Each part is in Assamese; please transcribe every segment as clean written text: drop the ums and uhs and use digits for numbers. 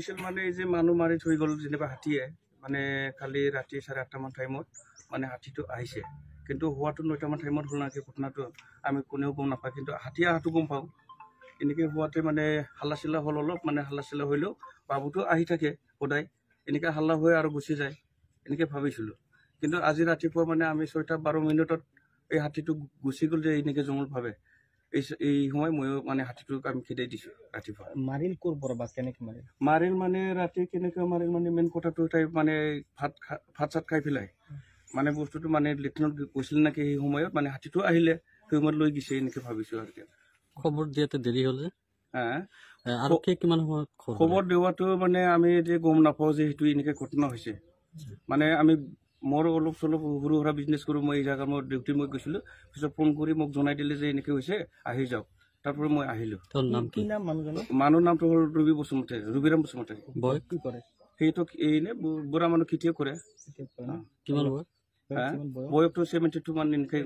হৈছিল মানে এই যে মানুহ মাৰি থৈ গ'ল যেনিবা হাতীয়ে মানে কালি ৰাতি 8:30 মান টাইমত মানে হাতীটো আহিছে কিন্তু হোৱাটো 9টা মান টাইমত হ'ল নাকি ঘটনাটো আমি কোনেও গম নাপায় কিন্তু হাতী আহাটো গম পাওঁ এনেকৈ হোৱাতে মানে হাল্লা চিল্লা হ'ল অলপ মানে হাল্লা চিল্লা হ'লেও বাবুটো আহি থাকে সদায় এনেকৈ হাল্লা হৈ আৰু গুচি যায় এনেকৈ ভাবিছিলোঁ কিন্তু আজি ৰাতিপুৱা মানে আমি 6:12 মিনিটত এই হাতীটো গুচি গ'ল যে এনেকৈ জংঘল ভাবে এই সময় ময়ো মানে হাতীটোক আমি খেদাই দিছোঁ ৰাতিপুৱা মাৰিল ক'ৰ পৰা বা কেনেকৈ মাৰিল মানে ৰাতি কেনেকৈ মাৰিল মানে মেইন কথাটো তাই মানে ভাত চাত খাই পেলাই মানে বস্তুটো মানে লেট্ৰিনত গৈছিল নেকি সেই সময়ত মানে হাতীটো আহিলে সেই সময়ত লৈ গৈছে এনেকৈ ভাবিছোঁ আৰু খবৰ দিয়াতে দেৰি হ'ল যে আৰু কিমান সময়ত খবৰ দিওঁতে মানে আমি যে গম নাপাওঁ যে সেইটো এনেকৈ ঘটনা হৈছে মানে আমি মোৰ অলপ চলপ সৰু সুৰা বিজনেছ কৰোঁ মই এই জেগা মোৰ ডিউটি মই গৈছিলোঁ পিছত ফোন কৰি মোক জনাই দিলে যে এনেকৈ হৈছে আহি যাওক তাৰপৰা মই আহিলোঁ মানুহৰ নামটো হ'ল ৰবিৰাম বসুমতাৰী কি কৰে সেইটো এনে বুঢ়া মানুহ খেতিও কৰে কিমান বয়সটো 72 মান এনেকৈ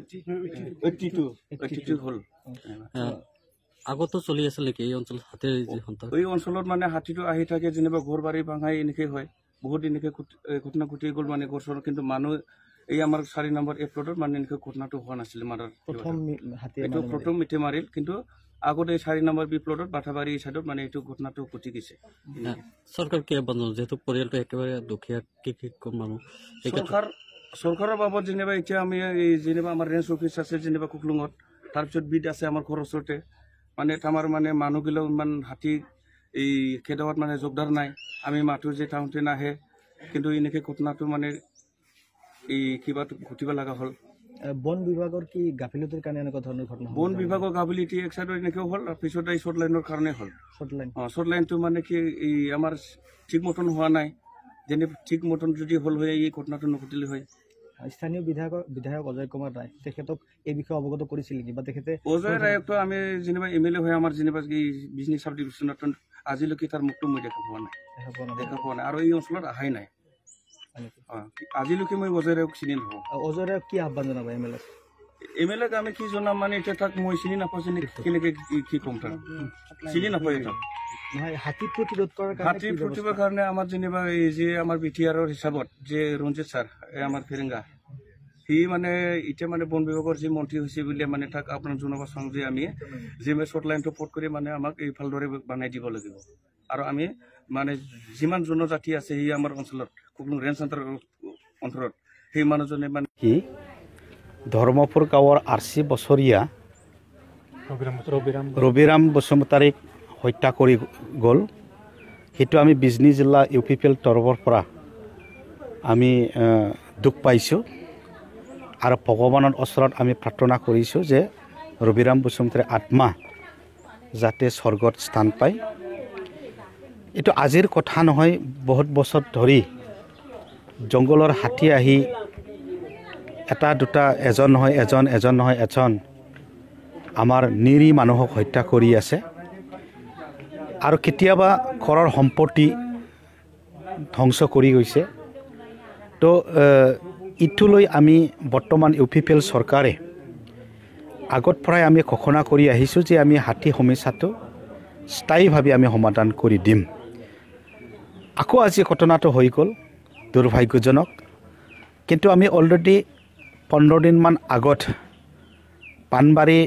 82 হ'ল আগতো চলি আছিল নেকি এই অঞ্চলত হাতীৰ এই অঞ্চলত মানে হাতীটো আহি থাকে যেনিবা ঘৰ বাৰী ভাঙাই এনেকৈ হয় বহুত এনেকৈ ঘটনা ঘটি গ'ল মানে ঘৰ কিন্তু মানুহ এই আমাৰ 4 নম্বৰ এপ্লটত মানে এনেকৈ ঘটনাটো হোৱা নাছিলে মাৰাৰ প্ৰথম মিঠে মাৰিল কিন্তু আগতে 4 নম্বৰ বি প্লটত বাথাবাৰী চাইডত মানে এইটো ঘটনাটো ঘটি গৈছে চৰকাৰ কি বান্ধ যেহেতু পৰিয়ালটো একেবাৰে দুখীয়া কি কম মানুহ চৰকাৰৰ বাবদ যেনিবা এতিয়া আমি যেনিবা আমাৰ ৰেঞ্জ অফিচ আছে যেনিবা কুকলুঙত তাৰপিছত বিড আছে আমাৰ ঘৰৰ ওচৰতে মানে আমাৰ মানে মানুহগিলাও ইমান হাতী এই খেদাৱাত মানে যোগদাৰ নাই আমি মাতো যে টাউনতে নাহে কিন্তু এনেকৈ ঘটনাটো মানে এই কিবা ঘটিব লগা হ'ল বন বিভাগৰ কি গাফিলতিৰ কাৰণে এনেকুৱা ধৰণৰ ঘটনা বন বিভাগৰ গাফিলতি এক চাইডত এনেকৈ হ'ল আৰু পিছত এই শ্বৰ্ট লাইনৰ কাৰণে হ'ল শ্বৰ্ট লাইনটো মানে কি এই আমাৰ ঠিক মতন হোৱা নাই যেনে ঠিক মতন যদি হ'ল হয় এই ঘটনাটো নঘটিলে হয় স্থানীয় বিধায়ক অজয় কুমাৰ ৰায় তেখেতক এই বিষয়ে অৱগত কৰিছিল নেকি বা তেখেতে অজয় ৰায়কটো আমি যেনিবা MLA হৈ আমাৰ যেনিবা বিজনেছ চাব ডিভিশ্যনত আজিলৈকে তাৰ মুখটো মই দেখা পোৱা নাই আৰু এই অঞ্চলত অহাই নাই আজিলৈকে মই অজয় ৰায়ক চিনি নাপাওঁ অজয় ৰায়ক কি আহ্বান জনাব MLA আমি কি জনাম মানে এতিয়া তাক মই চিনি নাপাওঁ কেনেকৈ কি ক'ম তাক চিনি নাপাওঁ এটা হাতী প্ৰতিৰোধৰ কাৰণে আমাৰ যেনিবা এই যে আমাৰ BTR-ৰ হিচাপত যে ৰঞ্জিত ছাৰ আমাৰ ফেৰেংগা সি মানে এতিয়া মানে বন বিভাগৰ যি মন্ত্ৰী হৈছে বুলি মানে তাক আপোনাক জনাব চাওঁ যে আমি যে শ্বৰ্ট লাইনটো পট কৰি মানে আমাক এইফালদৰে বনাই দিব লাগিব আৰু আমি মানে যিমান জনজাতি আছে সি আমাৰ অঞ্চলত কুকলুং ৰেঞ্জ অঞ্চলত সেই মানুহজনে মানে কি ধৰ্মপুৰ গাঁৱৰ 80 বছৰীয়া ৰবিৰাম বসুমতাৰীক হত্যা কৰি গ'ল সেইটো আমি বিজনী জিলা UPPL তৰফৰ পৰা আমি দুখ পাইছোঁ আৰু ভগৱানৰ ওচৰত আমি প্ৰাৰ্থনা কৰিছোঁ যে ৰবিৰাম বসুমতাৰীৰ আত্মা যাতে স্বৰ্গত স্থান পায় এইটো আজিৰ কথা নহয় বহুত বছৰ ধৰি জংগলৰ হাতী আহি এটা দুটা এজন নহয় এজন আমাৰ নিৰী মানুহক হত্যা কৰি আছে আৰু কেতিয়াবা ঘৰৰ সম্পত্তি ধ্বংস কৰি গৈছে তো ইটোলৈ আমি বৰ্তমান UPPL চৰকাৰে আগত পৰাই আমি ঘোষণা কৰি আহিছোঁ যে আমি হাতী সমস্যাটো স্থায়ীভাৱে আমি সমাধান কৰি দিম আকৌ আজি ঘটনাটো হৈ গ'ল দুৰ্ভাগ্যজনক কিন্তু আমি অলৰেডি 15 দিনমান আগত পানবাৰী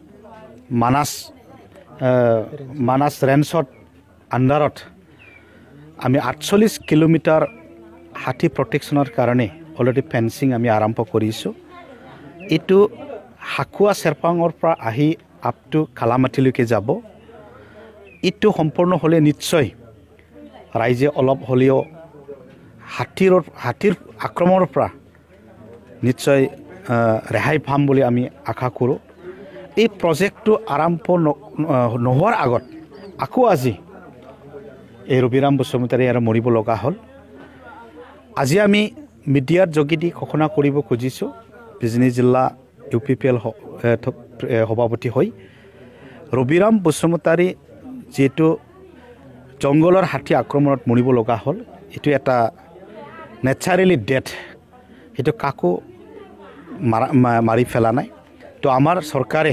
মানাস ৰেঞ্জত আণ্ডাৰত আমি 48 কিলোমিটাৰ হাতী প্ৰটেকশ্যনৰ কাৰণে অলৰেডি ফেন্সিং আমি আৰম্ভ কৰিছোঁ এইটো হাকুৱা চেৰপাঙৰ পৰা আহি আপ টু কালামাটিলৈকে যাব এইটো সম্পূৰ্ণ হ'লে নিশ্চয় ৰাইজে অলপ হ'লেও হাতীৰ আক্ৰমণৰ পৰা নিশ্চয় ৰেহাই পাম বুলি আমি আশা কৰোঁ এই প্ৰজেক্টটো আৰম্ভ নোহোৱাৰ আগত আকৌ আজি এই ৰবিৰাম বসুমতাৰী আৰু মৰিব লগা হ'ল আজি আমি মিডিয়াৰ যোগেদি ঘোষণা কৰিব খুজিছোঁ বিজনী জিলা UPPL সভাপতি হৈ ৰবিৰাম বসুমতাৰী যেটো জংগলৰ হাতী আক্ৰমণত মৰিব লগা হ'ল এটো এটা নেচাৰেলি ডেথ এটো কাকো মাৰি ফেলা নাই তো আমাৰ চৰকাৰে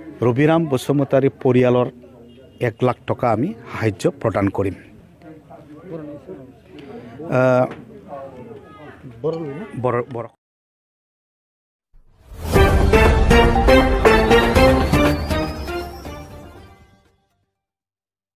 ৰবিৰাম বসুমতাৰী পৰিয়ালৰ 1 লাখ টকা আমি সাহায্য প্ৰদান কৰিম বৰ